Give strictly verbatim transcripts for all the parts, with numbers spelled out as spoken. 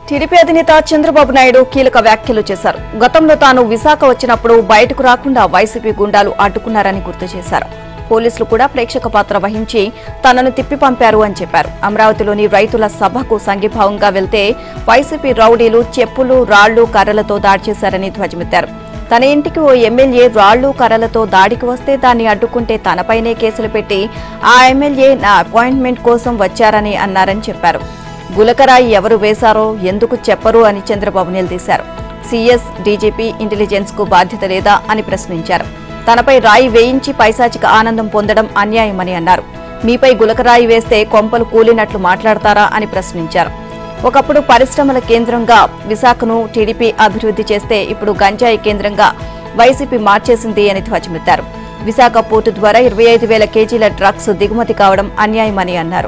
TDP అధినేత చంద్రబాబు నాయుడు కీలక వ్యాఖ్యలు చేశారు. గతంలో తాను విశాఖ వచ్చినప్పుడు బయటకు రాకుండా వైసీపీ గుండాలు అడ్డుకున్నారని గుర్తు చేశారు. పోలీసులు కూడా ప్రేక్షక పాత్ర వహించి తనను తిప్పి పంపారు అని చెప్పారు. అమరావతిలోని రైతుల సభకు సంఘీభావంగా వెళ్తే వైసీపీ రౌడీలు చెప్పులు, రాళ్లు, కర్రలతో దాడి చేశారని ధ్వజమెత్తారు. తన ఇంటికి ఓ ఎమ్మెల్యే రాళ్లు, కర్రలతో దాడికి వస్తే దాన్ని అడ్డుకుంటే తనపైనే కేసులు పెట్టి ఆ ఎమ్మెల్యే నా అపాయింట్మెంట్ కోసం వచ్చారని అన్నారని చెప్పారు. గులకరాయి ఎవరు వేశారో ఎందుకు చెప్పరు అని చంద్రబాబు నిలదీశారు. సీఎస్, డీజీపీ ఇంటెలిజెన్స్ కు బాధ్యత లేదా అని ప్రశ్నించారు. తనపై రాయి వేయించి పైశాచిక ఆనందం పొందడం అన్యాయమని అన్నారు. మీపై గులకరాయి వేస్తే కొంపలు కూలినట్లు మాట్లాడతారా అని ప్రశ్నించారు. ఒకప్పుడు పరిశ్రమల కేంద్రంగా విశాఖను టీడీపీ అభివృద్ధి చేస్తే ఇప్పుడు గంజాయి కేంద్రంగా వైసీపీ మార్చేసింది అని ధ్వజమెత్తారు. విశాఖ పోర్టు ద్వారా ఇరవై ఐదు వేల కేజీల డ్రగ్స్ దిగుమతి కావడం అన్యాయమని అన్నారు.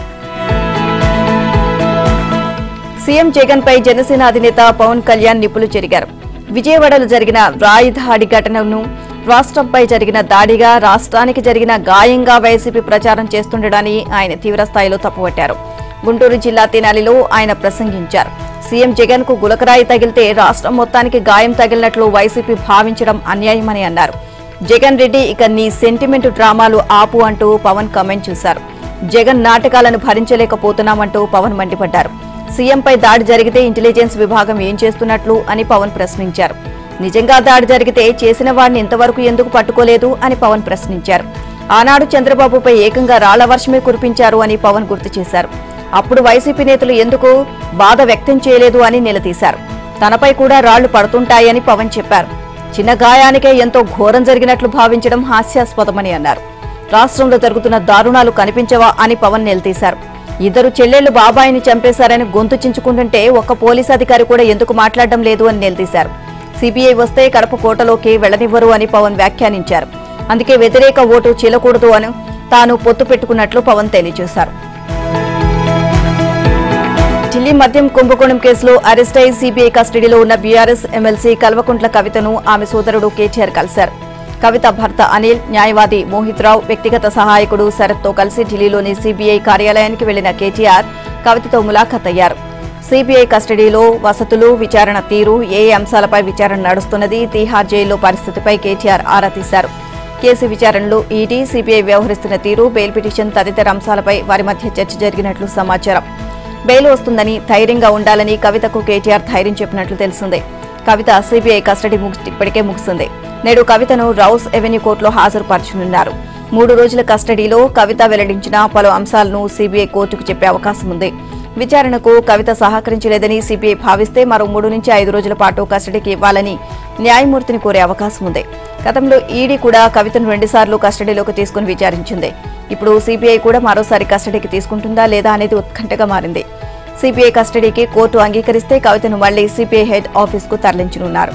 సీఎం జగన్ పై జనసేన అధినేత పవన్ కళ్యాణ్ నిప్పులు చెరిగారు. విజయవాడలో జరిగిన రాయి దాడి ఘటనను రాష్ట్రంపై జరిగిన దాడిగా, రాష్ట్రానికి జరిగిన గాయంగా వైసీపీ ప్రచారం చేస్తుండడాన్ని ఆయన తీవ్రస్థాయిలో తప్పుపట్టారు. గుంటూరు జిల్లా తెనాలిలో ఆయన ప్రసంగించారు. సీఎం జగన్ కు గులకరాయి తగిలితే రాష్ట్రం మొత్తానికి గాయం తగిలినట్లు వైసీపీ భావించడం అన్యాయమని అన్నారు. జగన్ రెడ్డి ఇక నీ సెంటిమెంట్ డ్రామాలు ఆపు అంటూ పవన్ కామెంట్ చేశారు. జగన్ నాటకాలను భరించలేకపోతున్నామంటూ పవన్ మండిపడ్డారు. సీఎంపై దాడి జరిగితే ఇంటెలిజెన్స్ విభాగం ఏం చేస్తున్నట్లు అని పవన్ ప్రశ్నించారు. నిజంగా దాడి జరిగితే చేసిన వాడిని ఇంతవరకు ఎందుకు పట్టుకోలేదు అని పవన్ ప్రశ్నించారు. ఆనాడు చంద్రబాబుపై ఏకంగా రాళ్ల వర్షమే కురిపించారు అని పవన్ గుర్తు చేశారు. అప్పుడు వైసీపీ నేతలు ఎందుకు బాధ వ్యక్తం చేయలేదు అని నిలదీశారు. తనపై కూడా రాళ్లు పడుతుంటాయని పవన్ చెప్పారు. చిన్న గాయానికే ఎంతో ఘోరం జరిగినట్లు భావించడం హాస్యాస్పదమని అన్నారు. రాష్ట్రంలో జరుగుతున్న దారుణాలు కనిపించవా అని పవన్ నిలదీశారు. ఇద్దరు చెల్లెళ్లు బాబాయిని చంపేశారని గొంతు చించుకుంటుంటే ఒక్క పోలీసు అధికారి కూడా ఎందుకు మాట్లాడడం లేదు అని నిలదీశారు. సీబీఐ వస్తే కడప కోటలోకి వెళ్లనివ్వరు అని పవన్ వ్యాఖ్యానించారు. అందుకే వ్యతిరేక ఓటు చీలకూడదు అని తాను పొత్తు పెట్టుకున్నట్లు పవన్ తెలియజేశారు. ఢిల్లీ మద్యం కుంభకోణం కేసులో అరెస్ట్ అయి సీబీఐ కస్టడీలో ఉన్న బీఆర్ఎస్ ఎమ్మెల్సీ కల్వకుంట్ల కవితను ఆమె సోదరుడు కేటీఆర్ కలిశారు. కవిత భర్త అనిల్, న్యాయవాది మోహిత్ రావు, వ్యక్తిగత సహాయకుడు శరత్తో కలిసి ఢిల్లీలోని సీబీఐ కార్యాలయానికి వెళ్లిన కేటీఆర్ కవితతో ములాఖాత్ అయ్యారు. సీబీఐ కస్టడీలో వసతులు, విచారణ తీరు, ఏ అంశాలపై విచారణ నడుస్తున్నది, తీహార్ జైల్లో పరిస్థితిపై కేటీఆర్ ఆరా తీశారు. కేసు విచారణలో ఈడీ, సీబీఐ వ్యవహరిస్తున్న తీరు, బెయిల్ పిటిషన్ తదితర అంశాలపై వారి మధ్య చర్చ జరిగినట్లు సమాచారం. బెయిల్ వస్తుందని, ధైర్యంగా ఉండాలని కవితకు కేటీఆర్ ధైర్యం చెప్పినట్లు తెలిసిందే. కవిత సీబీఐ కస్టడీ ఇప్పటికే ముగిసింది. నేడు కవితను రౌస్ ఎవెన్యూ కోర్టులో హాజరుపరచనున్నారు. మూడు రోజుల కస్టడీలో కవిత వెల్లడించిన పలు అంశాలను సీబీఐ కోర్టుకు చెప్పే అవకాశం ఉంది. విచారణకు కవిత సహకరించలేదని సీబీఐ భావిస్తే మరో మూడు నుంచి ఐదు రోజుల పాటు కస్టడీకి ఇవ్వాలని న్యాయమూర్తిని కోరే అవకాశం ఉంది. గతంలో ఈడీ కూడా కవితను రెండుసార్లు కస్టడీలోకి తీసుకుని విచారించింది. ఇప్పుడు సీబీఐ కూడా మరోసారి కస్టడీకి తీసుకుంటుందా లేదా అనేది ఉత్కంఠగా మారింది. సీబీఐ కస్టడీకి కోర్టు అంగీకరిస్తే కవితను మళ్లీ సీబీఐ హెడ్ ఆఫీస్కు తరలించనున్నారు.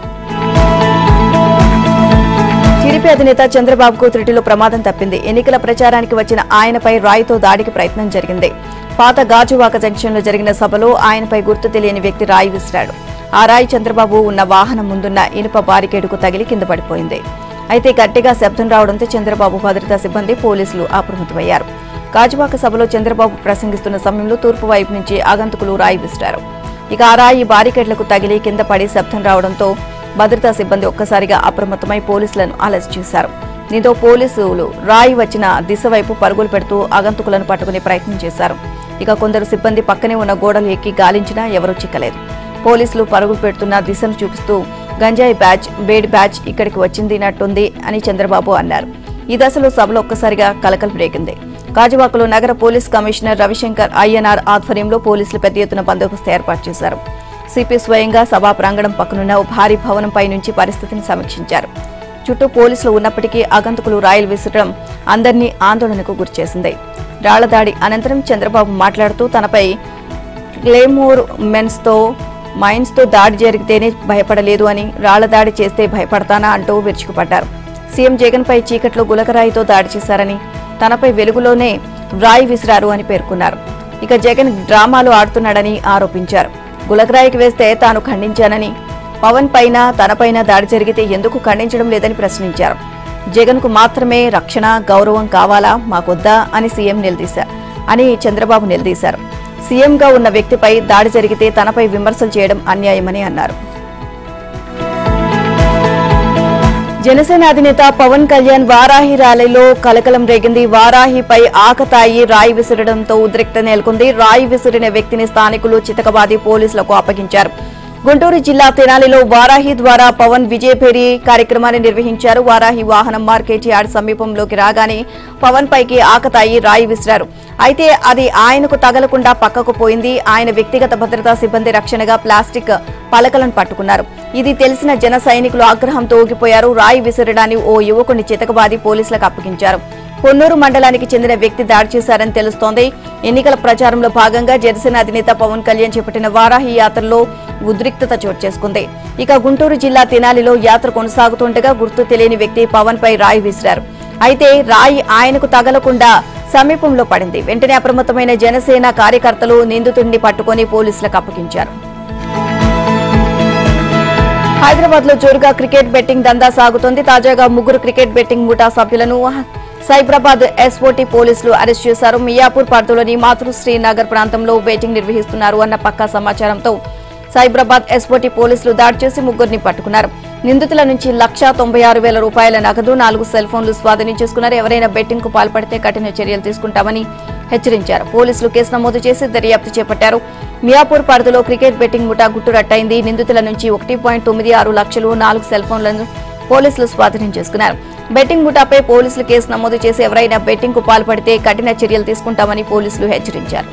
టీడీపీ అధినేత చంద్రబాబుకు త్రిటిలో ప్రమాదం తప్పింది. ఎన్నికల ప్రచారానికి వచ్చిన ఆయనపై రాయితో దాడికి ప్రయత్నం జరిగింది. పాత గాజువాక జంక్షన్లో జరిగిన సభలో ఆయనపై గుర్తు తెలియని వ్యక్తి రాయి విసిరాడు. ఆ రాయి చంద్రబాబు ఉన్న వాహనం ముందున్న ఇనుప బారికేడుకు తగిలి కింద పడిపోయింది. అయితే గట్టిగా శబ్దం రావడంతో చంద్రబాబు భద్రతా సిబ్బంది, పోలీసులు అప్రమత్తమయ్యారు. గాజువాక సభలో చంద్రబాబు ప్రసంగిస్తున్న సమయంలో తూర్పు వైపు నుంచి ఆగంతుకులు రాయి విసిరారు. ఇక ఆ రాయి బారికేడ్లకు తగిలి కింద పడి శబ్దం రావడంతో భద్రతా సిబ్బంది ఒక్కసారిగా అప్రమత్తమై పోలీసులను అలర్ట్ చేశారు. దీంతో పోలీసులు రాయి వచ్చిన దిశ వైపు పరుగులు పెడుతూ ఆగంతుకులను పట్టుకునే ప్రయత్నం చేశారు. ఇక కొందరు సిబ్బంది పక్కనే ఉన్న గోడలు ఎక్కి గాలించినా ఎవరూ చిక్కలేదు. పోలీసులు పరుగులు పెడుతున్న దిశను చూపిస్తూ గంజాయి బ్యాచ్, బేడ్ బ్యాచ్ ఇక్కడికి వచ్చిందినట్టుంది అని చంద్రబాబు అన్నారు. ఈ దశలో సభలో ఒక్కసారిగా కలకలం రేగింది. గాజువాకలో నగర పోలీస్ కమిషనర్ రవిశంకర్ ఐఎన్ఆర్ ఆధ్వర్యంలో పోలీసులు పెద్ద ఎత్తున బందోబస్తు ఏర్పాటు చేశారు. సిపి స్వయంగా సభా ప్రాంగణం పక్కనున్న ఓ భారీ భవనంపై నుంచి పరిస్థితిని సమీక్షించారు. చుట్టూ పోలీసులు ఉన్నప్పటికీ ఆగంతుకులు రాయిలు విసరడం అందరినీ ఆందోళనకు గురిచేసింది. రాళ్ల దాడి అనంతరం చంద్రబాబు మాట్లాడుతూ తనపై క్లేమోర్ మెన్స్తో మైన్స్తో దాడి జరిగితేనే భయపడలేదు అని, రాళ్ల దాడి చేస్తే భయపడతానా అంటూ విరుచుకుపడ్డారు. సీఎం జగన్ పై చీకట్లో గులకరాయితో దాడి చేశారని, తనపై వెలుగులోనే రాయి విసిరారు అని పేర్కొన్నారు. ఇక జగన్ డ్రామాలు ఆడుతున్నాడని ఆరోపించారు. గులకరాయికి వేస్తే తాను ఖండించానని, పవన్ పైన తనపైన దాడి జరిగితే ఎందుకు ఖండించడం లేదని ప్రశ్నించారు. జగన్ కు మాత్రమే రక్షణ, గౌరవం కావాలా, మాకొద్దా అని సీఎం నిలదీశారు అని చంద్రబాబు నిలదీశారు. సీఎంగా ఉన్న వ్యక్తిపై దాడి జరిగితే తనపై విమర్శలు చేయడం అన్యాయమని అన్నారు. జనసేన అధినేత పవన్ కళ్యాణ్ వారాహి ర్యాలీలో కలకలం రేగింది. వారాహిపై ఆకతాయి రాయి విసరడంతో ఉద్రిక్తత నెలకొంది. రాయి విసిరిన వ్యక్తిని స్థానికులు చితకబాది పోలీసులకు అప్పగించారు. గుంటూరు జిల్లా తెనాలిలో వారాహి ద్వారా పవన్ విజయభేరి కార్యక్రమాన్ని నిర్వహించారు. వారాహి వాహనం మార్కెట్ యార్డ్ సమీపంలోకి రాగానే పవన్ పైకి ఆకతాయి రాయి విసిరారు. అయితే అది ఆయనకు తగలకుండా పక్కకు పోయింది. ఆయన వ్యక్తిగత భద్రతా సిబ్బంది రక్షణగా ప్లాస్టిక్ పలకలను పట్టుకున్నారు. ఇది తెలిసిన జన సైనికులు ఆగ్రహంతో ఊగిపోయారు. రాయి విసరడాన్ని ఓ యువకుని చితకబాది పోలీసులకు అప్పగించారు. పొన్నూరు మండలానికి చెందిన వ్యక్తి దాడి చేశారని తెలుస్తోంది. ఎన్నికల ప్రచారంలో భాగంగా జనసేన అధినేత పవన్ కళ్యాణ్ చేపట్టిన వారాహి యాత్రలో ఉద్రిక్తత చోటు చేసుకుంది. ఇక గుంటూరు జిల్లా తెనాలిలో యాత్ర కొనసాగుతుండగా గుర్తు తెలియని వ్యక్తి పవన్ పై రాయి విసిరారు. అయితే రాయి ఆయనకు తగలకుండా సమీపంలో పడింది. వెంటనే అప్రమత్తమైన జనసేన కార్యకర్తలు నిందితుడిని పట్టుకుని పోలీసులకు అప్పగించారు. హైదరాబాద్ లో జోరుగా క్రికెట్ బెట్టింగ్ దందా సాగుతోంది. తాజాగా ముగ్గురు క్రికెట్ బెట్టింగ్ ముఠా సభ్యులను సైబరాబాద్ ఎస్ఓటీ పోలీసులు అరెస్ట్ చేశారు. మియాపూర్ పరిధిలోని మాతృశ్రీ నగర్ ప్రాంతంలో బెట్టింగ్ నిర్వహిస్తున్నారు అన్న పక్కా సమాచారంతో సైబరాబాద్ ఎస్ఓటీ పోలీసులు దాడి చేసి ముగ్గురిని పట్టుకున్నారు. నిందితుల నుంచి లక్ష తొంభై ఆరు వేల రూపాయల నగదు, నాలుగు సెల్ ఫోన్లు స్వాధీనం చేసుకున్నారు. ఎవరైనా బెట్టింగ్ కు పాల్పడితే కఠిన చర్యలు తీసుకుంటామని హెచ్చరించారు. పోలీసులు కేసు నమోదు చేసి దర్యాప్తు చేపట్టారు. మియాపూర్ పరిధిలో క్రికెట్ బెట్టింగ్ ముఠా గుట్టురట్టయింది. నిందితుల నుంచి ఒకటి పాయింట్ తొమ్మిది ఆరు లక్షలు, నాలుగు సెల్ ఫోన్లను పోలీసులు స్వాధీనం చేసుకున్నారు. బెట్టింగ్ ముఠాపై పోలీసులు కేసు నమోదు చేసి ఎవరైనా బెట్టింగ్ కు పాల్పడితే కఠిన చర్యలు తీసుకుంటామని పోలీసులు హెచ్చరించారు.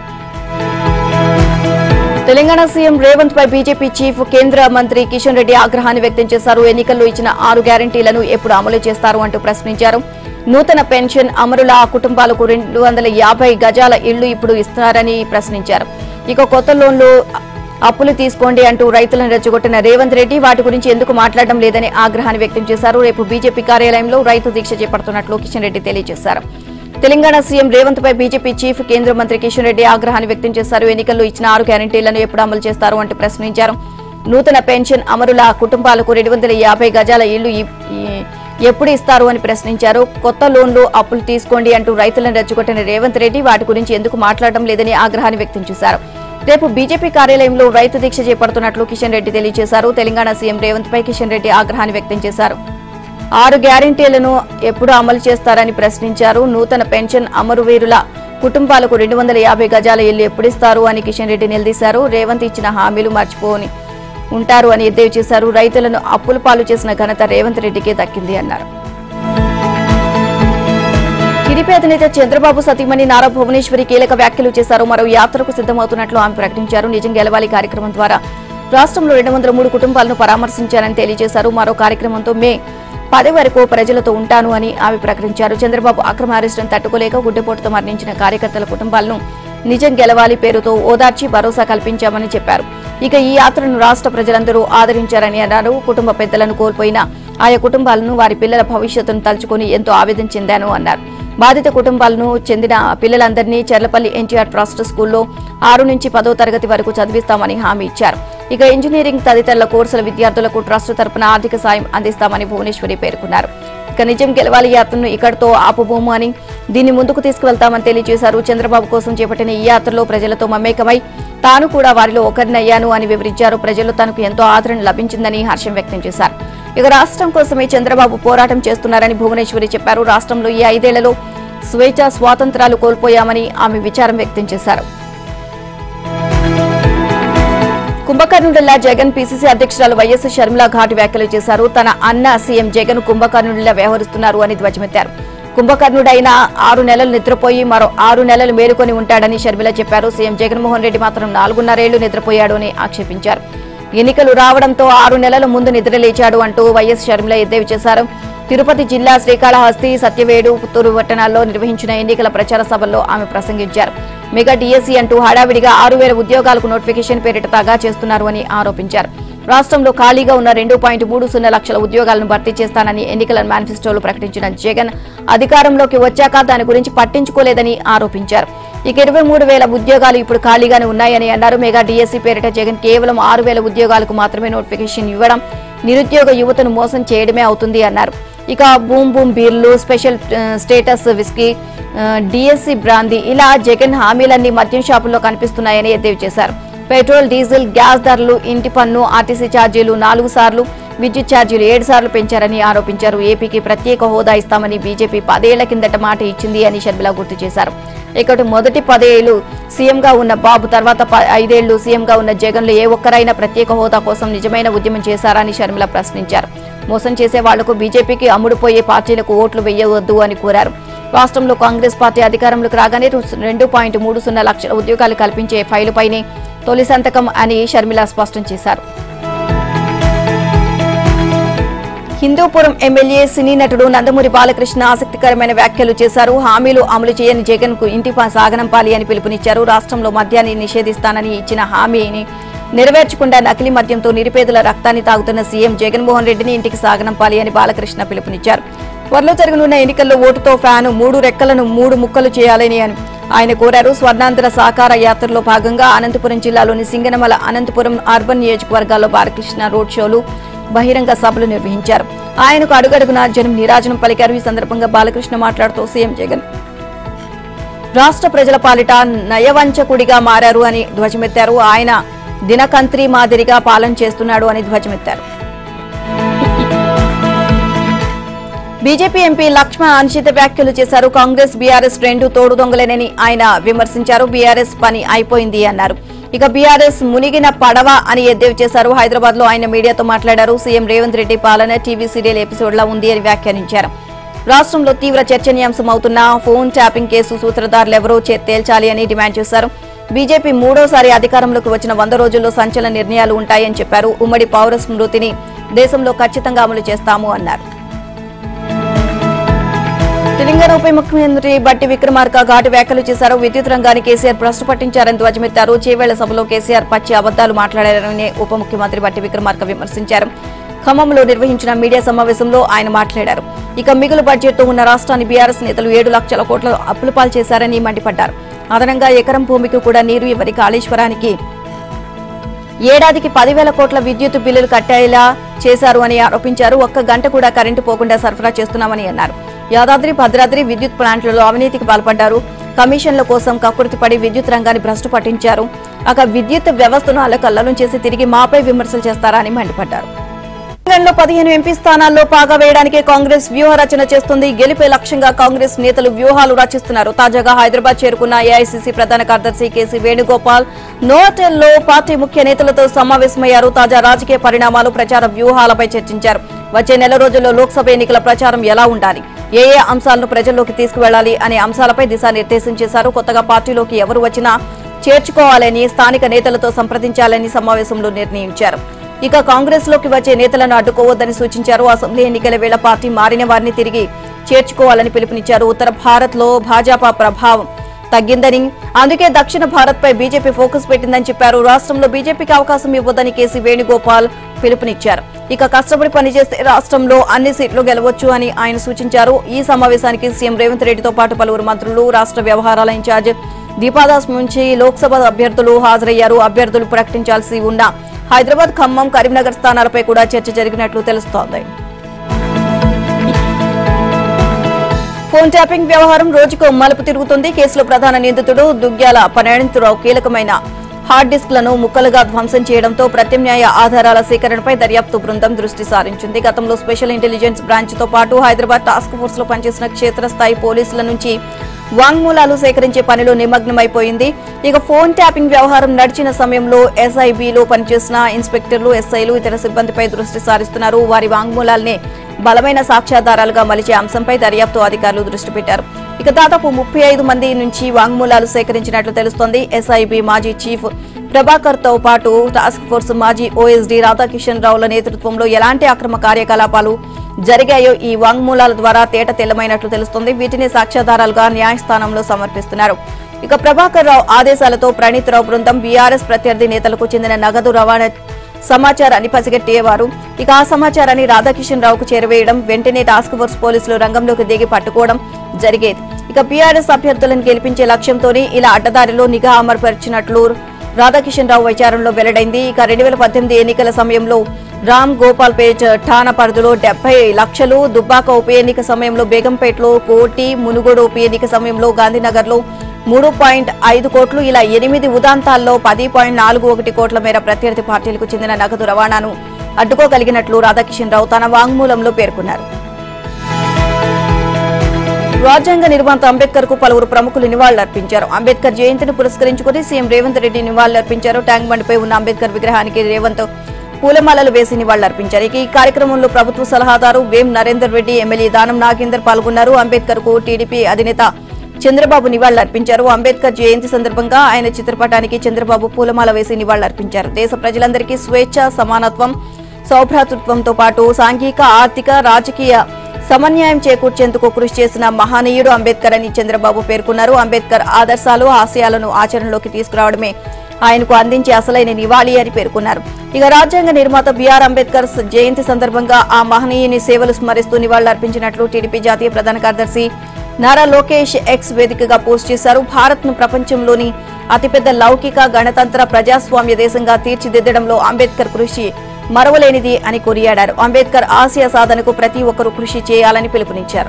తెలంగాణ సీఎం రేవంత్ పై బీజేపీ చీఫ్ కేంద్ర మంత్రి కిషన్ రెడ్డి ఆగ్రహాన్ని వ్యక్తం చేశారు. ఎన్నికల్లో ఇచ్చిన ఆరు గ్యారంటీలను ఎప్పుడు అమలు చేస్తారు అంటూ ప్రశ్నించారు. నూతన పెన్షన్ అమరుల కుటుంబాలకు రెండు వందల యాభై గజాల ఇళ్లు ఇప్పుడు ఇస్తారని ప్రశ్నించారు. ఇక కొత్త లోన్లు అప్పులు తీసుకోండి అంటూ రైతులను రెచ్చగొట్టిన రేవంత్ రెడ్డి వాటి గురించి ఎందుకు మాట్లాడడం లేదని ఆగ్రహాన్ని వ్యక్తం చేశారు. రేపు బీజేపీ కార్యాలయంలో రైతు దీక్ష చేపడుతున్నట్లు కిషన్ రెడ్డి తెలియజేశారు. తెలంగాణ సీఎం రేవంత్ పై బీజేపీ చీఫ్ కేంద్ర మంత్రి కిషన్ రెడ్డి ఆగ్రహాన్ని వ్యక్తం చేశారు. ఎన్నికల్లో ఇచ్చిన ఆరు గ్యారంటీలను ఎప్పుడు అమలు చేస్తారు అంటూ ప్రశ్నించారు. నూతన పెన్షన్ అమరుల కుటుంబాలకు రెండు వందల యాభై గజాల ఇళ్లు ఎప్పుడు ఇస్తారు అని ప్రశ్నించారు. కొత్త లోన్లు అప్పులు తీసుకోండి అంటూ రైతులను రెచ్చగొట్టిన రేవంత్ రెడ్డి వాటి గురించి ఎందుకు మాట్లాడడం లేదని ఆగ్రహాన్ని వ్యక్తం చేశారు. రేపు బీజేపీ కార్యాలయంలో రైతు దీక్ష చేపడుతున్నట్లు కిషన్ రెడ్డి తెలియజేశారు. తెలంగాణ సీఎం రేవంత్ పై కిషన్ రెడ్డి ఆగ్రహాన్ని వ్యక్తం చేశారు. ఆరు గ్యారంటీలను ఎప్పుడు అమలు చేస్తారని ప్రశ్నించారు. నూతన పెన్షన్ అమరువీరుల కుటుంబాలకు రెండు వందల యాభై గజాల ఇల్లు ఎప్పుడిస్తారు అని కిషన్ రెడ్డి నిలదీశారు. రేవంత్ ఇచ్చిన హామీలు మర్చిపోని ఉంటారు అని ఎద్దేవి చేశారు. రైతులను అప్పుల పాలు చేసిన ఘనత రేవంత్ రెడ్డికే దక్కింది అన్నారు. టీడీపీ అధినేత చంద్రబాబు సతీమణి నారా భువనేశ్వరి కీలక వ్యాఖ్యలు చేశారు. మరో యాత్రకు సిద్దమవుతున్నట్లు ఆమె ప్రకటించారు. నిజం గెలవాలి కార్యక్రమం ద్వారా రాష్ట్రంలో రెండు వందల మూడు కుటుంబాలను పరామర్శించారని తెలియజేశారు. మరో కార్యక్రమంతో మే పది వరకు ప్రజలతో ఉంటాను అని ఆమె ప్రకటించారు. చంద్రబాబు అక్రమ అరెస్టును తట్టుకోలేక గుడ్డెపోటుతో మరణించిన కార్యకర్తల కుటుంబాలను నిజం గెలవాలి పేరుతో ఓదార్చి భరోసా కల్పించామని చెప్పారు. ఇక ఈ యాత్రను రాష్ట్ర ప్రజలందరూ ఆదరించారని అన్నారు. కుటుంబ పెద్దలను కోల్పోయిన ఆయా కుటుంబాలను వారి పిల్లల భవిష్యత్తును తలుచుకుని ఎంతో ఆవేదన చెందాను అన్నారు. బాధిత కుటుంబాలను చెందిన పిల్లలందరినీ చెర్లపల్లి ఎన్టీఆర్ ట్రస్ట్ స్కూల్లో ఆరు నుంచి పదో తరగతి వరకు చదివిస్తామని హామీ ఇచ్చారు. ఇక ఇంజనీరింగ్ తదితరుల కోర్సుల విద్యార్థులకు ట్రస్ట్ తరపున ఆర్థిక సాయం అందిస్తామని భువనేశ్వరి పేర్కొన్నారు. ఇక నిజం గెలవాలి యాత్రను ఇక్కడితో ఆపుబోము అని దీన్ని ముందుకు తీసుకువెళ్తామని తెలియజేశారు. చంద్రబాబు కోసం చేపట్టిన ఈ యాత్రలో ప్రజలతో మమేకమై తాను కూడా వారిలో ఒకరినయ్యాను అని వివరించారు. ప్రజలు తనకు ఎంతో ఆదరణ లభించిందని హర్షం వ్యక్తం చేశారు. ఇక రాష్ట్రం కోసమే చంద్రబాబు పోరాటం చేస్తున్నారని భువనేశ్వరి చెప్పారు. రాష్ట్రంలో ఈ ఐదేళ్లలో స్వేచ్ఛ స్వాతంత్రాలు కోల్పోయామని ఆమె విచారం వ్యక్తం చేశారు. కుంభకర్ణుడిలా జగన్ పీసీసీ అధ్యక్షురాలు వైఎస్ షర్మిల ఘాటు వ్యాఖ్యలు చేశారు. తన అన్న సీఎం జగన్ కుంభకర్ణుడిలా వ్యవహరిస్తున్నారు అని ధ్వజమెత్తారు. కుంభకర్ణుడైన ఆరు నెలలు నిద్రపోయి మరో ఆరు నెలలు మేలుకొని ఉంటాడని షర్మిల చెప్పారు. సీఎం జగన్మోహన్ రెడ్డి మాత్రం నాలుగున్నరేళ్లు నిద్రపోయాడు అని ఆక్షేపించారు. ఎన్నికలు రావడంతో ఆరు నెలల ముందు నిద్రలేచాడు అంటూ వైఎస్ షర్మిల ఎద్దేవి చేశారు. తిరుపతి జిల్లా శ్రీకాళహస్తి, సత్యవేడు, పుత్తూరు పట్టణాల్లో నిర్వహించిన ఎన్నికల ప్రచార సభల్లో ఆమె ప్రసంగించారు. మెగా డీఎస్సీ అంటూ హడావిడిగా ఆరు వేల ఉద్యోగాలకు నోటిఫికేషన్ పేరిట తాగా చేస్తున్నారు అని ఆరోపించారు. రాష్ట్రంలో ఖాళీగా ఉన్న రెండు పాయింట్ మూడు సున్నా లక్షల ఉద్యోగాలను భర్తీ చేస్తానని ఎన్నికల మేనిఫెస్టోలో ప్రకటించిన జగన్ అధికారంలోకి వచ్చాక దాని గురించి పట్టించుకోలేదని ఆరోపించారు. ఇక ఇరవై మూడు వేల ఉద్యోగాలు ఇప్పుడు ఖాళీగానే ఉన్నాయని అన్నారు. మెగా డీఎస్సీ పేరిట జగన్ కేవలం ఆరు వేల ఉద్యోగాలకు మాత్రమే నోటిఫికేషన్ ఇవ్వడం నిరుద్యోగ యువతను మోసం చేయడమే అవుతుంది అన్నారు. ఇక బూమ్ బూమ్ బీర్లు, special status whisky, DSC brandy ఇలా జగన్ హామీలన్నీ మద్యం షాపుల్లో కనిపిస్తున్నాయని ఎద్దేవి చేశారు. పెట్రోల్, డీజిల్, గ్యాస్ ధరలు, ఇంటి పన్ను, ఆర్టీసీ ఛార్జీలు నాలుగు సార్లు, విద్యుత్ ఛార్జీలు ఏడు సార్లు పెంచారని ఆరోపించారు. ఏపీకి ప్రత్యేక హోదా ఇస్తామని బీజేపీ పదేళ్ల కిందట మాట ఇచ్చింది అని షర్మిల గుర్తు చేశారు. ఇక్కడ మొదటి పదేళ్లు సీఎంగా ఉన్న బాబు, తర్వాత ఐదేళ్లు సీఎంగా ఉన్న జగన్ లో ఏ ఒక్కరైనా ప్రత్యేక హోదా కోసం నిజమైన ఉద్యమం చేశారని షర్మిల ప్రశ్నించారు. మోసం చేసే వాళ్లకు, బీజేపీకి అమ్ముడుపోయే పార్టీలకు ఓట్లు వేయవద్దు అని కోరారు. రాష్ట్రంలో కాంగ్రెస్ పార్టీ అధికారంలోకి రాగానే రెండు పాయింట్ మూడు సున్నా లక్షల ఉద్యోగాలు కల్పించే ఫైలుపైనే తొలి సంతకం అని షర్మిల స్పష్టం చేశారు. హిందూపురం ఎమ్మెల్యే సినీ నటుడు నందమూరి బాలకృష్ణ ఆసక్తికరమైన వ్యాఖ్యలు చేశారు. హామీలు అమలు చేయని జగన్ కు ఇంటి సాగనంపాలి అని పిలుపునిచ్చారు. రాష్ట్రంలో మద్యాన్ని నిషేధిస్తానని ఇచ్చిన హామీని నెరవేర్చకుండా నకిలీ మద్యంతో నిరుపేదల రక్తాన్ని తాగుతున్న సీఎం జగన్మోహన్ రెడ్డిని ఇంటికి సాగనంపాలి అని బాలకృష్ణ పిలుపునిచ్చారు. త్వరలో జరగనున్న ఎన్నికల్లో ఓటుతో ఫ్యాను మూడు రెక్కలను మూడు ముక్కలు చేయాలని ఆయన కోరారు. స్వర్ణాంధ్ర సాకార యాత్రలో భాగంగా అనంతపురం జిల్లాలోని సింగనమల, అనంతపురం అర్బన్ నియోజకవర్గాల్లో బాలకృష్ణ రోడ్ షోలు, బహిరంగ సభలు నిర్వహించారు. ఆయనకు అడుగడుగున జనం నీరాజనం పలికారు. ఈ సందర్భంగా బాలకృష్ణ మాట్లాడుతూ సీఎం జగన్ రాష్ట్ర ప్రజల పాలిట నయవంచకుడిగా మారారు అని ధ్వజమెత్తారు. ఆయన దినకంత్రి మాదిరిగా పాలన చేస్తున్నాడు అని ధ్వజమెత్తారు. బీజేపీ ఎంపీ లక్ష్మణ్ అనుచిత వ్యాఖ్యలు చేశారు. కాంగ్రెస్, బీఆర్ఎస్ రెండు తోడు దొంగలేనని ఆయన విమర్శించారు. బీఆర్ఎస్ పని అయిపోయింది అన్నారు. ఇక బీఆర్ఎస్ మునిగిన పడవ అని ఎద్దేవి చేశారు. హైదరాబాద్ లో ఆయన మీడియాతో మాట్లాడారు. సీఎం రేవంత్ రెడ్డి పాలన టీవీ సీరియల్ ఎపిసోడ్ లా ఉంది అని వ్యాఖ్యానించారు. రాష్ట్రంలో తీవ్ర చర్చనీయాంశం అవుతున్న ఫోన్ ట్యాపింగ్ కేసు సూత్రధారులెవరో తేల్చాలి అని డిమాండ్ చేశారు. బీజేపీ మూడోసారి అధికారంలోకి వచ్చిన వంద రోజుల్లో సంచలన నిర్ణయాలు ఉంటాయని చెప్పారు. ఉమ్మడి పౌర స్మృతిని దేశంలో ఖచ్చితంగా అమలు చేస్తాము అన్నారు. తెలంగాణ ఉప ముఖ్యమంత్రి బట్టి విక్రమార్క ఘాటు వ్యాఖ్యలు చేశారు. విద్యుత్ రంగాన్ని కేసీఆర్ భ్రష్టు పట్టించారని ధ్వజమెత్తారు. చేవేళ్ల సభలో కేసీఆర్ పచ్చి అబద్దాలు మాట్లాడారని ఉప ముఖ్యమంత్రి బట్టి విక్రమార్క విమర్శించారు. ఖమ్మంలో నిర్వహించిన మీడియా సమావేశంలో ఆయన మాట్లాడారు. ఇక మిగులు బడ్జెట్ తో ఉన్న రాష్ట్రాన్ని బీఆర్ఎస్ నేతలు ఏడు లక్షల కోట్ల అప్పుల పాలు చేశారని మండిపడ్డారు. అదనంగా ఎకరం భూమికి కూడా నీరు ఇవ్వని కాళేశ్వరానికి ఏడాదికి పదివేల కోట్ల విద్యుత్ బిల్లులు కట్టేలా చేశారు అని ఆరోపించారు. ఒక్క గంట కూడా కరెంటు పోకుండా సరఫరా చేస్తున్నామని అన్నారు. యాదాద్రి, భద్రాద్రి విద్యుత్ ప్లాంట్లలో అవినీతికి పాల్పడ్డారు. కమిషన్ల కోసం కక్కుర్తిపడి విద్యుత్ రంగాన్ని భ్రష్టు పట్టించారు. అక విద్యుత్ వ్యవస్థను అల్లకల్లోలం చేసి తిరిగి మాపై విమర్శలు చేస్తారని మండిపడ్డారు. తెలంగాణలో పదిహేను ఎంపీ స్థానాల్లో పాగా వేయడానికే కాంగ్రెస్ వ్యూహ రచన చేస్తుంది. గెలిపే లక్ష్యంగా కాంగ్రెస్ నేతలు వ్యూహాలు రచిస్తున్నారు. తాజాగా హైదరాబాద్ చేరుకున్న ఏఐసీసీ ప్రధాన కార్యదర్శి కేసీ వేణుగోపాల్ నోటెల్లో పార్టీ ముఖ్య నేతలతో సమావేశమయ్యారు. తాజా రాజకీయ పరిణామాలు, ప్రచార వ్యూహాలపై చర్చించారు. వచ్చే నెల రోజుల్లో లోక్సభ ఎన్నికల ప్రచారం ఎలా ఉండాలి, ఏ ఏ అంశాలను ప్రజల్లోకి తీసుకువెళ్లాలి అనే అంశాలపై దిశానిర్దేశం చేశారు. కొత్తగా పార్టీలోకి ఎవరు వచ్చినా చేర్చుకోవాలని, స్థానిక నేతలతో సంప్రదించాలని సమావేశంలో నిర్ణయించారు. ఇక కాంగ్రెస్ లోకి వచ్చే నేతలను అడ్డుకోవద్దని సూచించారు. అసెంబ్లీ ఎన్నికల వేళ పార్టీ మారిన వారిని తిరిగి చేర్చుకోవాలని పిలుపునిచ్చారు. ఉత్తర భారత్ లో భాజపా ప్రభావం తగ్గిందని, అందుకే దక్షిణ భారత్ పై బీజేపీ ఫోకస్ పెట్టిందని చెప్పారు. రాష్ట్రంలో బీజేపీకి అవకాశం ఇవ్వొద్దని కేసీ వేణుగోపాల్ పిలుపునిచ్చారు. ఇక కష్టపడి పనిచేస్తే రాష్ట్రంలో అన్ని సీట్లు గెలవచ్చు అని ఆయన సూచించారు. ఈ సమావేశానికి సీఎం రేవంత్ రెడ్డితో పాటు పలువురు మంత్రులు, రాష్ట్ర వ్యవహారాల ఇన్ఛార్జ్ దీపాదాస్ నుంచి లోక్సభ అభ్యర్థులు హాజరయ్యారు. అభ్యర్థులు ప్రకటించాల్సి ఉన్న హైదరాబాద్, ఖమ్మం, కరీంనగర్ స్థానాలపై కూడా చర్చ జరిగినట్లు తెలుస్తోంది. ఫోన్ ట్యాపింగ్ వ్యవహారం రోజుకు మలుపు తిరుగుతుంది. కేసులో ప్రధాన నిందితుడు దుగ్గ్యాల పన్నెండురావు కీలకమైన హార్డ్ డిస్క్లను ముక్కలుగా ధ్వంసం చేయడంతో ప్రత్యామ్నాయ ఆధారాల సేకరణపై దర్యాప్తు బృందం దృష్టి సారించింది. గతంలో స్పెషల్ ఇంటెలిజెన్స్ బ్రాంచ్ తో పాటు హైదరాబాద్ టాస్క్ ఫోర్స్ లో పనిచేసిన క్షేత్రస్థాయి పోలీసుల నుంచి వాంగ్మూలాలు సేకరించే పనిలో నిమగ్నమైపోయింది. ఇక ఫోన్ ట్యాపింగ్ వ్యవహారం నడిచిన సమయంలో ఎస్ఐబిలో పనిచేసిన ఇన్స్పెక్టర్లు, ఎస్ఐలు, ఇతర సిబ్బందిపై దృష్టి సారిస్తున్నారు. వారి వాంగ్మూలాల్నే బలమైన సాక్ష్యాధారాలుగా మలిచే అంశంపై దర్యాప్తు అధికారులు దృష్టి పెట్టారు. ఇక దాదాపు ముప్పై ఐదు మంది నుంచి వాంగ్మూలాలు సేకరించినట్లు తెలుస్తోంది. ఎస్ఐబి మాజీ చీఫ్ ప్రభాకర్ తో పాటు టాస్క్ ఫోర్స్ మాజీ ఓఎస్డీ రాధాకిషన్ రావుల నేతృత్వంలో ఎలాంటి అక్రమ కార్యకలాపాలు జరిగాయో ఈ వాంగ్మూలాల ద్వారా తేట తెల్లమైనట్లు తెలుస్తోంది. వీటిని సాక్ష్యాధారాలుగా న్యాయస్థానంలో సమర్పిస్తున్నారు. ఇక ప్రభాకర్ రావు ఆదేశాలతో ప్రణీత్ రావు బృందం బీఆర్ఎస్ ప్రత్యర్థి నేతలకు చెందిన నగదు రవాణా సమాచారాన్ని పసిగట్టేవారు. ఇక ఆ సమాచారాన్ని రాధాకిషన్ రావుకు చేరవేయడం, వెంటనే టాస్క్ ఫోర్స్ పోలీసులు రంగంలోకి దిగి పట్టుకోవడం జరిగేది. ఇక బీఆర్ఎస్ అభ్యర్థులను గెలిపించే లక్ష్యంతోనే ఇలా అడ్డదారిలో నిఘా అమర్పరిచినట్లు రాధాకిషన్ రావు విచారణలో వెల్లడైంది. ఇక రెండు వేల పద్దెనిమిది ఎన్నికల సమయంలో రామ్ గోపాల్పేట్ ఠాణా పరిధిలో డెబ్బై లక్షలు, దుబ్బాక ఉప ఎన్నిక సమయంలో బేగంపేటలో కోటి, మునుగోడు ఉప ఎన్నిక సమయంలో గాంధీనగర్లో మూడు పాయింట్ ఐదు కోట్లు, ఇలా ఎనిమిది ఉదాంతాల్లో పది పాయింట్ నాలుగు ఒకటి కోట్ల మేర ప్రత్యర్థి పార్టీలకు చెందిన నగదు రవాణాను అడ్డుకోగలిగినట్లు రాధాకిషన్ రావు తన వాంగ్మూలంలో పేర్కొన్నారు. రాజ్యాంగ నిర్మాత అంబేద్కర్ కు పలువురు ప్రముఖులు నివాళులర్పించారు. అంబేద్కర్ జయంతిని పురస్కరించుకుని సీఎం రేవంత్ రెడ్డి నివాళులర్పించారు. ట్యాంక్ బండ్పై ఉన్న అంబేద్కర్ విగ్రహానికి రేవంత్ పూలమాలలు వేసి నివాళులర్పించారు. ఈ కార్యక్రమంలో ప్రభుత్వ సలహాదారు వేం నరేందర్ రెడ్డి, ఎమ్మెల్యే దానం నాగేందర్ పాల్గొన్నారు. అంబేద్కర్ కు టీడీపీ అధినేత చంద్రబాబు నివాళులర్పించారు. అంబేద్కర్ జయంతి సందర్భంగా ఆయన చిత్రపటానికి చంద్రబాబు పూలమాల వేసి నివాళులర్పించారు. దేశ ప్రజలందరికీ స్వేచ్ఛ, సమానత్వం, సౌభ్రాతృత్వంతో పాటు సాంఘిక, ఆర్థిక, రాజకీయ సమన్యాయం చేకూర్చేందుకు కృషి చేసిన మహనీయుడు అంబేద్కర్ అని చంద్రబాబు పేర్కొన్నారు. అంబేద్కర్ ఆదర్శాలు, ఆశయాలను ఆచరణలోకి తీసుకురావడమే ఆయనకు అందించే అసలైన నివాళి అని పేర్కొన్నారు. ఇక రాజ్యాంగ నిర్మాత బిఆర్ అంబేద్కర్ జయంతి సందర్భంగా ఆ మహనీయుని సేవలు స్మరిస్తూ నివాళులర్పించినట్లు టీడీపీ జాతీయ ప్రధాన కార్యదర్శి నారా లోకేష్ ఎక్స్ వేదికగా పోస్ట్ చేశారు. భారత్ ను ప్రపంచంలోని అతిపెద్ద లౌకిక, గణతంత్ర, ప్రజాస్వామ్య దేశంగా తీర్చిదిద్దడంలో అంబేద్కర్ కృషి మరవలేనిది అని కొనియాడారు. అంబేద్కర్ ఆశయ సాధనకు ప్రతి ఒక్కరూ కృషి చేయాలని పిలుపునిచ్చారు.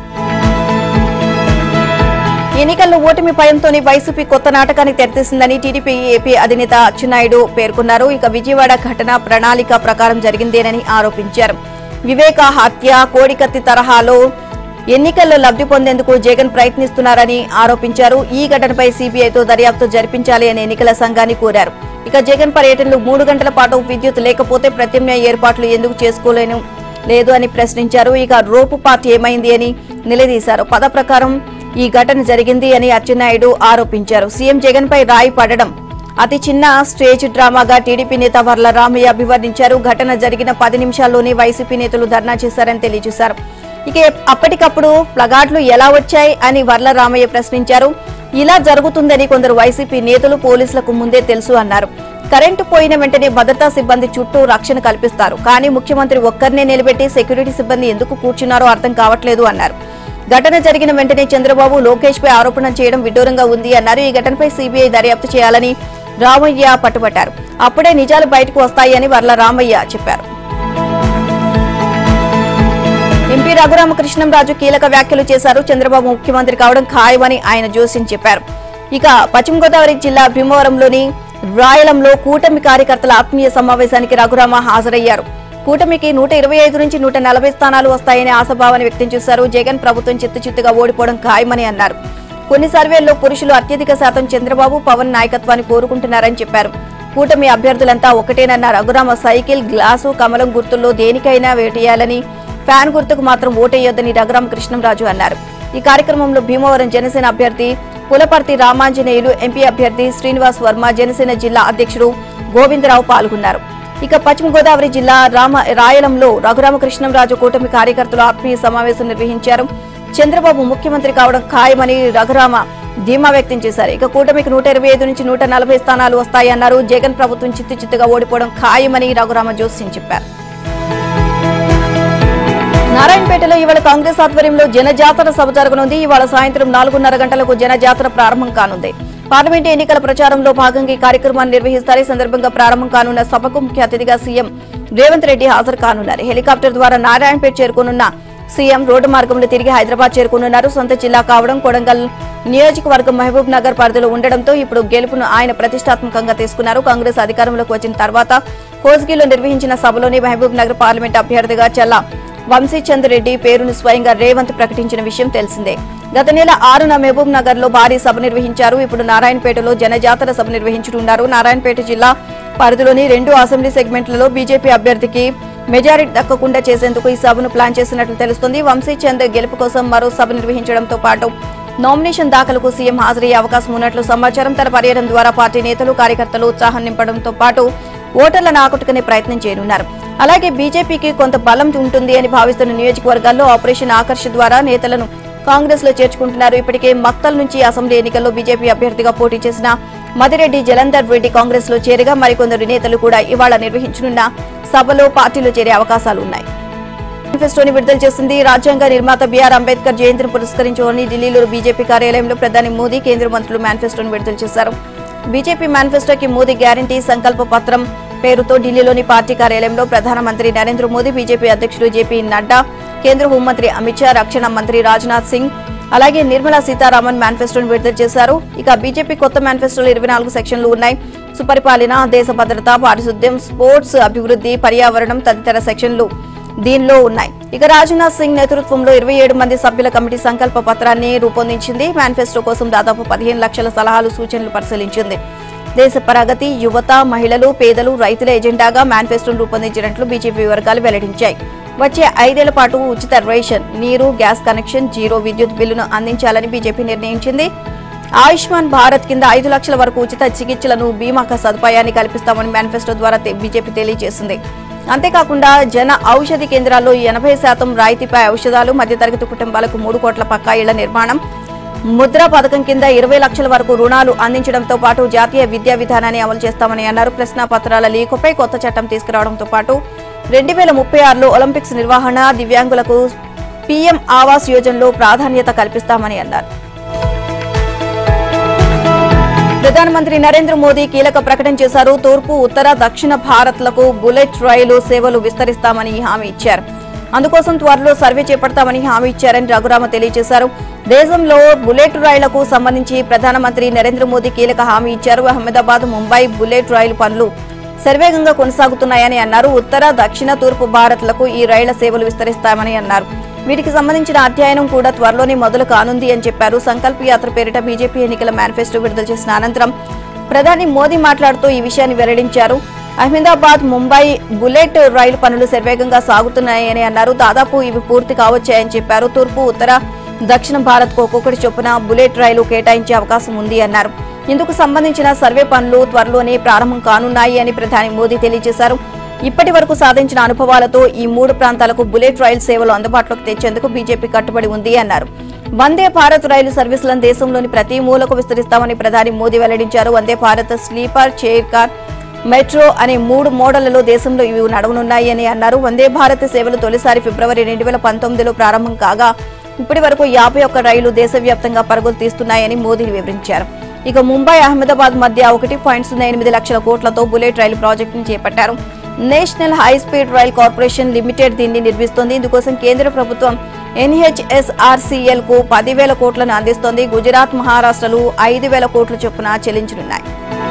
ఎన్నికల్లో ఓటమి భయంతోనే వైసీపీ కొత్త నాటకాన్ని తెరతీసిందని టీడీపీ ఏపీ అధినేత అచ్చెన్నాయుడు పేర్కొన్నారు. ఇక విజయవాడ ఘటన ప్రణాళిక ప్రకారం జరిగిందేనని ఆరోపించారు. వివేక హత్య, కోడికత్తి తరహాలో ఎన్నికల్లో లబ్ధి పొందేందుకు జగన్ ప్రయత్నిస్తున్నారని ఆరోపించారు. ఈ ఘటనపై సీబీఐతో దర్యాప్తు జరిపించాలి అని ఎన్నికల సంఘాన్ని కోరారు. ఇక జగన్ పర్యటనలో మూడు గంటల పాటు విద్యుత్ లేకపోతే ప్రత్యామ్నాయ ఏర్పాట్లు ఎందుకు చేసుకోలేను లేదు అని ప్రశ్నించారు. ఇక రోపు పార్టీ ఏమైంది అని నిలదీశారు. పద ప్రకారం ఈ ఘటన జరిగింది అని అచ్చెన్నాయుడు ఆరోపించారు. సీఎం జగన్ పై రాయి పడడం అతి చిన్న స్టేజ్ డ్రామాగా టీడీపీ నేత వర్ల రామయ్య అభివర్ణించారు. ఘటన జరిగిన పది నిమిషాల్లోనే వైసీపీ నేతలు ధర్నా చేశారని తెలియజేశారు. ఇక అప్పటికప్పుడు ప్లగార్డులు ఎలా వచ్చాయి అని వర్ల రామయ్య ప్రశ్నించారు. ఇలా జరుగుతుందని కొందరు వైసీపీ నేతలు, పోలీసులకు ముందే తెలుసు అన్నారు. కరెంటు పోయిన వెంటనే భద్రతా సిబ్బంది చుట్టూ రక్షణ కల్పిస్తారు. కానీ ముఖ్యమంత్రి ఒక్కరినే నిలబెట్టి సెక్యూరిటీ సిబ్బంది ఎందుకు కూర్చున్నారో అర్థం కావట్లేదు అన్నారు. ఘటన జరిగిన వెంటనే చంద్రబాబు, లోకేష్ పై ఆరోపణ చేయడం విడ్డూరంగా ఉంది అన్నారు. ఈ ఘటనపై సీబీఐ దర్యాప్తు చేయాలని రామయ్య పట్టుబట్టారు. అప్పుడే నిజాలు బయటకు వస్తాయని వర్ల రామయ్య చెప్పారు. ఎంపీ రఘురామకృష్ణంరాజు కీలక వ్యాఖ్యలు చేశారు. చంద్రబాబు ముఖ్యమంత్రి కావడం ఖాయమని ఆయన జోస్యం చెప్పారు. ఇక పశ్చిమ గోదావరి జిల్లా భీమవరంలోని రాయలంలో కూటమి కార్యకర్తల ఆత్మీయ సమావేశానికి రఘురామ హాజరయ్యారు. కూటమికి నూట ఇరవై ఐదు నుంచి నూట నలభై స్థానాలు వస్తాయని ఆశాభావాన్ని వ్యక్తం చేశారు. జగన్ ప్రభుత్వం చిత్తుచిత్తుగా ఓడిపోవడం ఖాయమని అన్నారు. కొన్ని సర్వేల్లో పురుషులు అత్యధిక శాతం చంద్రబాబు, పవన్ నాయకత్వాన్ని కోరుకుంటున్నారని చెప్పారు. కూటమి అభ్యర్థులంతా ఒకటేనన్న రఘురామ సైకిల్, గ్లాసు, కమలం గుర్తుల్లో దేనికైనా వేటేయాలని, ఫ్యాన్ గుర్తుకు మాత్రం ఓటేయొద్దని రఘురామకృష్ణంరాజు అన్నారు. ఈ కార్యక్రమంలో భీమవరం జనసేన అభ్యర్థి పులపర్తి రామాంజనేయులు, ఎంపీ అభ్యర్థి శ్రీనివాస్ వర్మ, జనసేన జిల్లా అధ్యక్షుడు గోవిందరావు పాల్గొన్నారు. ఇక పశ్చిమ గోదావరి జిల్లా రామ రాయలంలో రఘురామకృష్ణంరాజు కూటమి కార్యకర్తలు ఆత్మీయ సమావేశం నిర్వహించారు. చంద్రబాబు ముఖ్యమంత్రి కావడం ఖాయమని రఘురామ ధీమా వ్యక్తం చేశారు. ఇక కూటమికి నూట ఇరవై ఐదు నుంచి నూట నలభై స్థానాలు వస్తాయన్నారు. జగన్ ప్రభుత్వం చిత్తు చిత్తుగా ఓడిపోవడం ఖాయమని రఘురామ జోస్యం చెప్పారు. నారాయణపేటలో ఇవాళ కాంగ్రెస్ ఆధ్వర్యంలో జనజాతర సభ జరగనుంది. ఇవాళ సాయంత్రం నాలుగున్నర గంటలకు జనజాతర ప్రారంభం కానుంది. పార్లమెంటు ఎన్నికల ప్రచారంలో భాగంగా ఈ కార్యక్రమాన్ని నిర్వహిస్తారు. ఈ సందర్భంగా ప్రారంభం కానున్న సభకు ముఖ్య అతిథిగా సీఎం రేవంత్ రెడ్డి హాజరు కానున్నారు. హెలికాప్టర్ ద్వారా నారాయణపేట చేరుకోనున్న సీఎం రోడ్డు మార్గంలో తిరిగి హైదరాబాద్ చేరుకోనున్నారు. సొంత జిల్లా కావడం, కొడంగల్ నియోజకవర్గం మహబూబ్ నగర్ పరిధిలో ఉండడంతో ఇప్పుడు గెలుపును ఆయన ప్రతిష్టాత్మకంగా తీసుకున్నారు. కాంగ్రెస్ అధికారంలోకి వచ్చిన తర్వాత కోస్గిలో నిర్వహించిన సభలోనే మహబూబ్ నగర్ పార్లమెంట్ అభ్యర్థిగా చల్లా వంశీచంద్ రెడ్డి పేరును స్వయంగా రేవంత్ ప్రకటించిన విషయం తెలిసిందే. గత నెల ఆరున మహబూబ్ నగర్ లో భారీ సభ నిర్వహించారు. ఇప్పుడు నారాయణపేటలో జనజాతర సభ నిర్వహించనున్నారు. నారాయణపేట జిల్లా పరిధిలోని రెండు అసెంబ్లీ సెగ్మెంట్లలో బీజేపీ అభ్యర్థికి మెజారిటీ దక్కకుండా చేసేందుకు ఈ సభను ప్లాన్ చేసినట్లు తెలుస్తోంది. వంశీచంద్ గెలుపు కోసం మరో సభ నిర్వహించడంతో పాటు నామినేషన్ దాఖలకు సీఎం హాజరయ్యే అవకాశం ఉన్నట్లు సమాచారం. తన పర్యటన ద్వారా పార్టీ నేతలు, కార్యకర్తలు ఉత్సాహం నింపడంతో పాటు ఓటర్లను ఆకట్టుకునే ప్రయత్నం చేయనున్నారు. అలాగే బీజేపీకి కొంత బలం ఉంటుంది అని భావిస్తున్న నియోజకవర్గాల్లో ఆపరేషన్ ఆకర్ష్ ద్వారా నేతలను కాంగ్రెస్ లో చేర్చుకుంటున్నారు. ఇప్పటికే మక్తల్ నుంచి అసెంబ్లీ ఎన్నికల్లో బీజేపీ అభ్యర్థిగా పోటీ చేసిన మదిరెడ్డి జలంధర్ రెడ్డి కాంగ్రెస్ లో చేరగా మరికొందరు నేతలు కూడా ఇవాళ నిర్వహించనున్న సభలో పార్టీలో చేరే అవకాశాలు ఉన్నాయి. మేనిఫెస్టోని విడుదల చేసింది. రాజ్యాంగ నిర్మాత బిఆర్ అంబేద్కర్ జయంతిని పురస్కరించుకొని ఢిల్లీలో బీజేపీ కార్యాలయంలో ప్రధాని మోదీ, కేంద్ర మంత్రులు మేనిఫెస్టోని విడుదల చేశారు. బీజేపీ మేనిఫెస్టోకి మోదీ గ్యారంటీ, సంకల్ప పత్రం, పేరుతో ఢిల్లీలోని పార్టీ కార్యాలయంలో ప్రధానమంత్రి నరేంద్ర మోదీ, బీజేపీ అధ్యక్షుడు జేపీ నడ్డా, కేంద్ర హోంమంత్రి అమిత్ షా, రక్షణ మంత్రి రాజ్నాథ్ సింగ్, అలాగే నిర్మలా సీతారామన్ మేనిఫెస్టోను విడుదల చేశారు. ఇక బీజేపీ కొత్త మేనిఫెస్టోలో ఇరవై నాలుగు సెక్షన్లు ఉన్నాయి. సుపరిపాలన, దేశ భద్రత, పారిశుద్ధ్యం, స్పోర్ట్స్, అభివృద్ధి, పర్యావరణం తదితర సెక్షన్లు దీనిలో ఉన్నాయి. ఇక రాజ్నాథ్ సింగ్ నేతృత్వంలో ఇరవై ఏడు మంది సభ్యుల కమిటీ సంకల్ప పత్రాన్ని రూపొందించింది. మేనిఫెస్టో కోసం దాదాపు పదిహేను లక్షల సలహాలు, సూచనలు పరిశీలించింది. దేశ ప్రగతి, యువత, మహిళలు, పేదలు, రైతుల ఎజెండాగా మేనిఫెస్టోను రూపొందించినట్లు బీజేపీ వర్గాలు వెల్లడించాయి. వచ్చే ఐదేళ్ల పాటు ఉచిత రేషన్, నీరు, గ్యాస్ కనెక్షన్, జీరో విద్యుత్ బిల్లును అందించాలని బీజేపీ నిర్ణయించింది. ఆయుష్మాన్ భారత్ కింద ఐదు లక్షల వరకు ఉచిత చికిత్సలను, బీమా సదుపాయాన్ని కల్పిస్తామని మేనిఫెస్టో ద్వారా బీజేపీ తెలియజేసింది. అంతేకాకుండా జన ఔషధి కేంద్రాల్లో ఎనభై శాతం రాయితీపై ఔషధాలు, మధ్యతరగతి కుటుంబాలకు మూడు కోట్ల పక్కా ఇళ్ల నిర్మాణం, ముద్రా పథకం కింద ఇరవై లక్షల వరకు రుణాలు అందించడంతో పాటు జాతీయ విద్యా విధానాన్ని అమలు చేస్తామని అన్నారు. ప్రశ్నాపత్రాల లీకుపై కొత్త చట్టం తీసుకురావడంతో పాటు రెండు వేల ముప్పై ఆరులో ఒలింపిక్స్ నిర్వహణ, దివ్యాంగులకు పీఎం ఆవాస్ యోజనలో ప్రాధాన్యత కల్పిస్తామని అన్నారు. ప్రధానమంత్రి నరేంద్ర మోదీ కీలక ప్రకటన చేశారు. తూర్పు, ఉత్తర, దక్షిణ భారత్లకు బుల్లెట్ రైలు సేవలు విస్తరిస్తామని హామీ ఇచ్చారు. అందుకోసం త్వరలో సర్వే చేపడతామని హామీ ఇచ్చారని రఘురామ తెలియజేశారు. దేశంలో బుల్లెట్ రైళ్లకు సంబంధించి ప్రధానమంత్రి నరేంద్ర మోదీ కీలక హామీ ఇచ్చారు. అహ్మదాబాద్, ముంబై బుల్లెట్ రైలు పనులు శరవేగంగా కొనసాగుతున్నాయని అన్నారు. ఉత్తర, దక్షిణ, తూర్పు భారత్లకు ఈ రైళ్ల సేవలు విస్తరిస్తామని అన్నారు. వీటికి సంబంధించిన అధ్యయనం కూడా త్వరలోనే మొదలు కానుంది అని చెప్పారు. సంకల్ప యాత్ర పేరిట బీజేపీ ఎన్నికల మేనిఫెస్టో విడుదల చేసిన అనంతరం ప్రధాని మోదీ మాట్లాడుతూ ఈ విషయాన్ని వెల్లడించారు. అహ్మదాబాద్, ముంబై బుల్లెట్ రైలు పనులు శరవేగంగా సాగుతున్నాయని అన్నారు. దాదాపు ఇవి పూర్తి కావచ్చాయని చెప్పారు. తూర్పు, ఉత్తర, దక్షిణ భారత్కు ఒక్కొక్కటి చొప్పున బుల్లెట్ రైలు కేటాయించే అవకాశం ఉంది అన్నారు. ఇందుకు సంబంధించిన సర్వే పనులు త్వరలోనే ప్రారంభం కానున్నాయి అని ప్రధాని మోదీ తెలియజేశారు. ఇప్పటి వరకు సాధించిన అనుభవాలతో ఈ మూడు ప్రాంతాలకు బుల్లెట్ రైలు సేవలు అందుబాటులోకి తెచ్చేందుకు బీజేపీ కట్టుబడి ఉంది అన్నారు. వందే భారత్ రైలు సర్వీసులను దేశంలోని ప్రతి మూలకు విస్తరిస్తామని ప్రధాని మోదీ వెల్లడించారు. Vande Bharat sleeper, chair car, metro అనే మూడు మోడళ్లలో దేశంలో ఇవి నడవనున్నాయి అని అన్నారు. వందే భారత్ సేవలు తొలిసారి ఫిబ్రవరి రెండు వేల పంతొమ్మిదిలో ప్రారంభం కాగా ఇప్పటి వరకు యాభై ఒక్క రైళ్లు దేశవ్యాప్తంగా పరుగులు తీస్తున్నాయని మోదీ వివరించారు. ఇక ముంబై, అహ్మదాబాద్ మధ్య ఒకటి పాయింట్ సున్నా ఎనిమిది లక్షల కోట్లతో బుల్లెట్ రైలు ప్రాజెక్టును చేపట్టారు. National high speed rail corporation limited దీన్ని నిర్మిస్తోంది. ఇందుకోసం కేంద్ర ప్రభుత్వం ఎన్హెచ్ఎస్ఆర్సీఎల్ కు పదివేల కోట్లను అందిస్తోంది. గుజరాత్, మహారాష్ట్రలు ఐదు వేల కోట్ల చొప్పున చెల్లించనున్నాయి.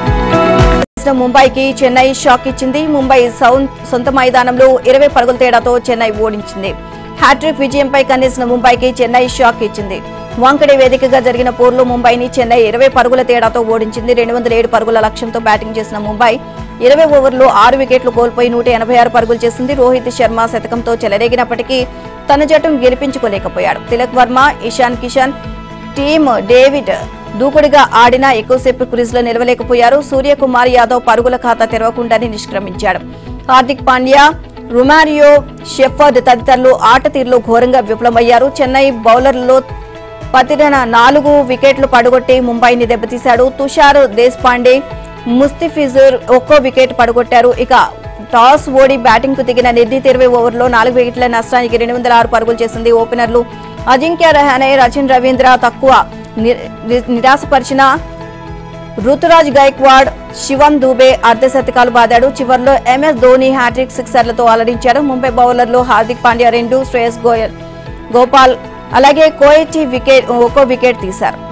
ముంబైకి చెన్నై షాక్ ఇచ్చింది. ముంబై సొంత మైదానంలో ఇరవై పరుగుల తేడాతో చెన్నై ఓడించింది. హ్యాట్రిక్ విజయంపై కన్నేసిన ముంబైకి చెన్నై షాక్ ఇచ్చింది. వాంకడే వేదికగా జరిగిన పోరులో ముంబైని చెన్నై ఇరవై పరుగుల తేడాతో ఓడించింది. రెండు వందల ఏడు పరుగుల లక్ష్యంతో బ్యాటింగ్ చేసిన ముంబై ఇరవై ఓవర్లో ఆరు వికెట్లు కోల్పోయి నూట ఎనభై ఆరు పరుగులు చేసింది. రోహిత్ శర్మ శతకంతో చెలరేగినప్పటికీ తన జట్టును గెలిపించుకోలేకపోయాడు. తిలక్ వర్మ, ఇషాన్ కిషన్, టీమ్ డేవిడ్ దూకుడుగా ఆడినా ఎక్కువసేపు క్రీజ్లో నిలవలేకపోయారు. సూర్యకుమార్ యాదవ్ పరుగుల ఖాతా తెరవకుండానే నిష్క్రమించాడు. హార్దిక్ పాండ్యా, రొమారియో, షెఫర్డ్ తదితరులు ఆట తీరులో ఘోరంగా విఫలమయ్యారు. చెన్నై బౌలర్లలో పతిరన నాలుగు వికెట్లు పడగొట్టి ముంబైని దెబ్బతీశాడు. తుషార్ దేశ్పాండే, ముస్తఫిజుర్ ఒక్కో వికెట్ పడగొట్టారు. ఇక టాస్ ఓడి బ్యాటింగ్ కు దిగిన నిర్ణీత ఇరవై ఓవర్లో నాలుగు వికెట్ల నష్టానికి రెండు వందల ఆరు పరుగులు చేసింది. ఓపెనర్లు అజింక్య రహానే, రచిన్ రవీంద్ర తక్కువ నిరాశపరిచిన రుతురాజ్ గైక్వాడ్, శివం దూబే అర్ధశతకాలు బాదాడు. చివర్లో ఎంఎస్ ధోని హ్యాట్రిక్ సిక్సర్లతో అలరించాడు. ముంబై బౌలర్లు హార్దిక్ పాండ్యా రెండు, శ్రేయస్ గోయల్, గోపాల్ అలాగే కోయచి వికెట్ ఒక్కో వికెట్ తీశారు.